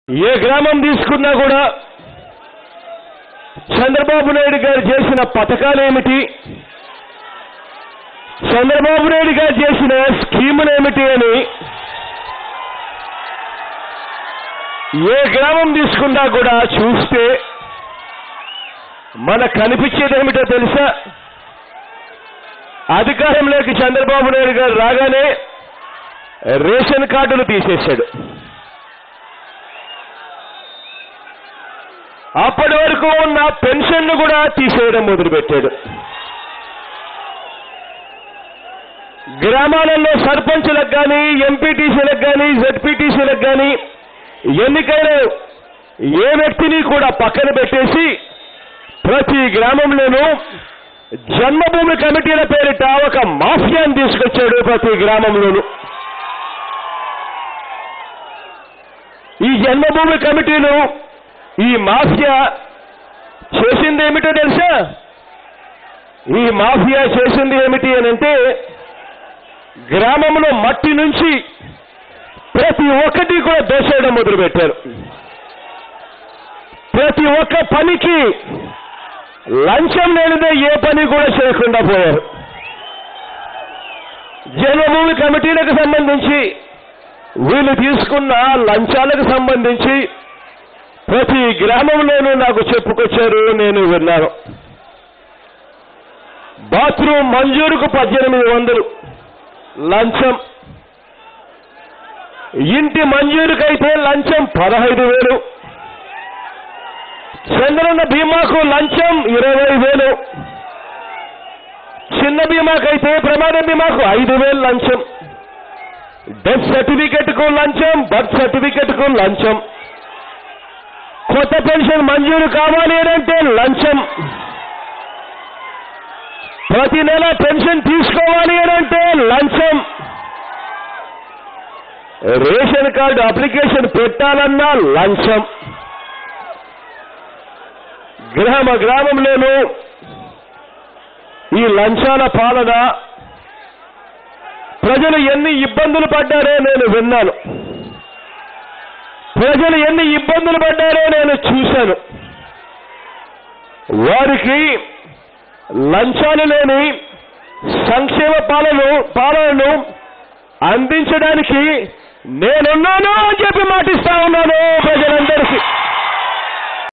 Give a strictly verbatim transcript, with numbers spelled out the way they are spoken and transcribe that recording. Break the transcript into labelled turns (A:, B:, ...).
A: ఏ గ్రామం తీసుకున్నా కూడా చంద్రబాబు నాయుడు గారు చేసిన పథకాలు ఏమిటి, చంద్రబాబు నాయుడు గారు చేసిన స్కీములు ఏమిటి అని ఏ గ్రామం తీసుకున్నా కూడా చూస్తే మనకు కనిపించేది ఏమిటో తెలుసా? అధికారంలోకి చంద్రబాబు నాయుడు గారు రాగానే రేషన్ కార్డులు తీసేశాడు. అప్పటి వరకు ఉన్న పెన్షన్ను కూడా తీసేయడం మొదలుపెట్టాడు. గ్రామాలలో సర్పంచులకు కానీ, ఎంపీటీసీలకు కానీ, జెడ్పీటీసీలకు కానీ ఎన్నికైన ఏ వ్యక్తిని కూడా పక్కన పెట్టేసి ప్రతి గ్రామంలోనూ జన్మభూమి కమిటీల పేరిట ఒక మాఫియాను తీసుకొచ్చాడు. ప్రతి గ్రామంలోనూ ఈ జన్మభూమి కమిటీలు, ఈ మాఫియా చేసింది ఏమిటో తెలుసా? ఈ మాఫియా చేసింది ఏమిటి అని అంటే, గ్రామంలో మట్టి నుంచి ప్రతి ఒక్కటి కూడా దోసేయడం మొదలుపెట్టారు. ప్రతి ఒక్క పనికి లంచం లేనిదే ఏ పని కూడా చేయకుండా పోయారు. జన్మభూమి కమిటీలకు సంబంధించి వీళ్ళు తీసుకున్న లంచాలకు సంబంధించి ప్రతి గ్రామంలోనూ నాకు చెప్పుకొచ్చారు, నేను విన్నాను. బాత్రూమ్ మంజూరుకు పద్దెనిమిది వందలు లంచం, ఇంటి మంజూరుకైతే లంచం పదహైదు వేలు, చంద్రన్న బీమాకు లంచం ఇరవై వేలు, చిన్న బీమాకైతే ప్రమాద బీమాకు ఐదు వేలు లంచం, డెత్ సర్టిఫికెట్కు లంచం, బర్త్ సర్టిఫికెట్కు లంచం, కొత్త పెన్షన్ మంజూరు కావాలి అంటే లంచం, ప్రతి నెల పెన్షన్ తీసుకోవాలి అంటే లంచం, రేషన్ కార్డు అప్లికేషన్ పెట్టాలన్నా లంచం. గ్రామ గ్రామంలోనూ ఈ లంచాల పాలన, ప్రజలు ఎన్ని ఇబ్బందులు పడ్డారో నేను విన్నాను. ప్రజలు ఎన్ని ఇబ్బందులు పడ్డారో నేను చూశాను. వారికి లంచాలు లేని సంక్షేమ పాలన పాలనను అందించడానికి నేనున్నాను అని చెప్పి మాటిస్తా ఉన్నాను ప్రజలందరికీ.